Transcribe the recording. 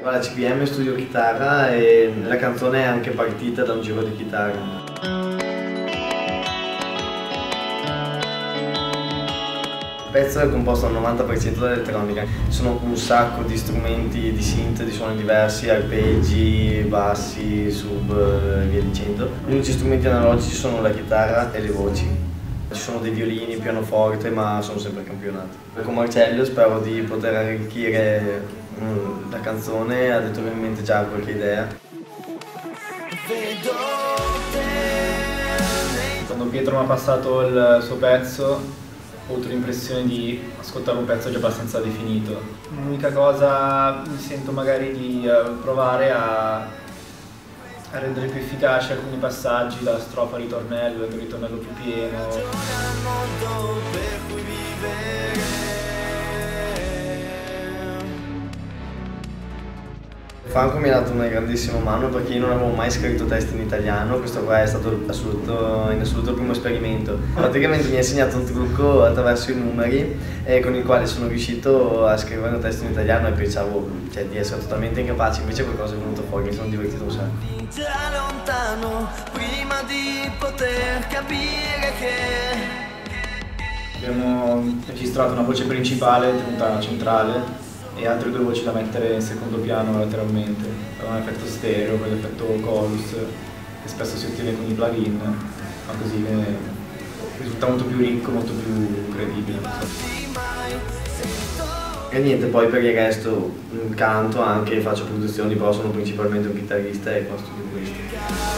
Alla CPM studio chitarra e la canzone è anche partita da un giro di chitarra. Il pezzo è composto al 90% da elettronica, ci sono un sacco di strumenti di synth, di suoni diversi, arpeggi, bassi, sub e via dicendo. Gli unici strumenti analogici sono la chitarra e le voci. Ci sono dei violini, pianoforte, ma sono sempre campionati. Con Marcello spero di poter arricchire la canzone, ha detto che mi mente già qualche idea. Quando Pietro mi ha passato il suo pezzo ho avuto l'impressione di ascoltare un pezzo già abbastanza definito. L'unica cosa mi sento magari di provare a rendere più efficaci alcuni passaggi, dalla strofa al ritornello, il ritornello più pieno. Franco mi ha dato una grandissima mano perché io non avevo mai scritto testi in italiano, questo qua è stato in assoluto il primo esperimento. Praticamente mi ha insegnato un trucco attraverso i numeri con il quale sono riuscito a scrivere un testo in italiano e pensavo di essere totalmente incapace, invece qualcosa è venuto fuori, mi sono divertito un sacco. Lontano prima di poter capire che Abbiamo registrato una voce principale tenuta centrale e altre due voci da mettere in secondo piano lateralmente. È un effetto stereo, quell'effetto chorus che spesso si ottiene con i plugin, ma così risulta molto più ricco, molto più credibile. E niente, poi per il resto canto anche, faccio produzioni, però sono principalmente un chitarrista e qua studio questo.